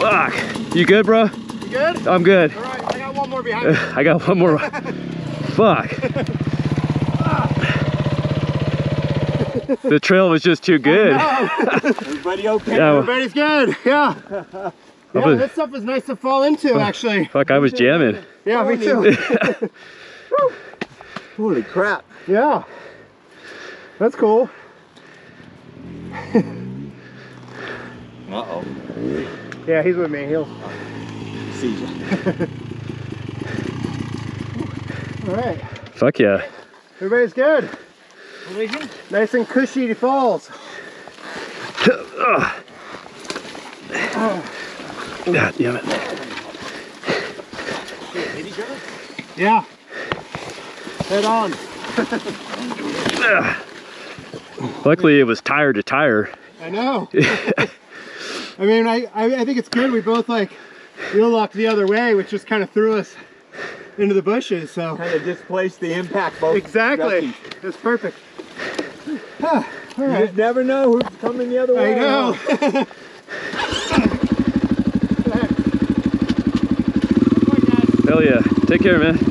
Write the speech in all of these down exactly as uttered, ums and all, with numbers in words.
Fuck. You good, bro? You good? I'm good. All right, I got one more behind me. I got one more. Fuck. The trail was just too good. Everybody okay? Yeah, Everybody's good. Yeah. Yeah, was- this stuff is nice to fall into, actually. fuck, I was jamming. Yeah, me too. Holy crap. Yeah. That's cool. Uh-oh. Yeah, he's with me. He'll. See you. All right. Fuck yeah. Everybody's good. Nice and cushy falls. God damn it. Yeah. Head on. Luckily it was tire to tire. I know. I mean, I, I I think it's good. We both like wheel locked the other way, which just kind of threw us into the bushes. So Kind of displaced the impact both exactly, directions. it's perfect. Ah, all You right. just never know who's coming the other way. I know. Hell yeah. Take care, man.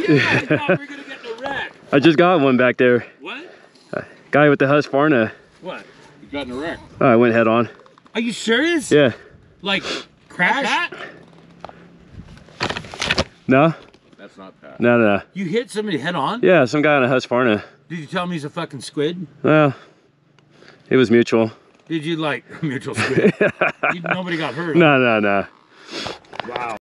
I thought we were gonna get in a wreck. I just got one back there. What? Guy with the Husqvarna. What? You got in a wreck. Oh, I went head on. Are you serious? Yeah. Like, crash? No? That's not Pat. No, no, no. You hit somebody head on? Yeah, some guy on a Husqvarna. Did you tell him he's a fucking squid? Well, it was mutual. Did you like mutual squid? You, nobody got hurt. No, no, no. Wow.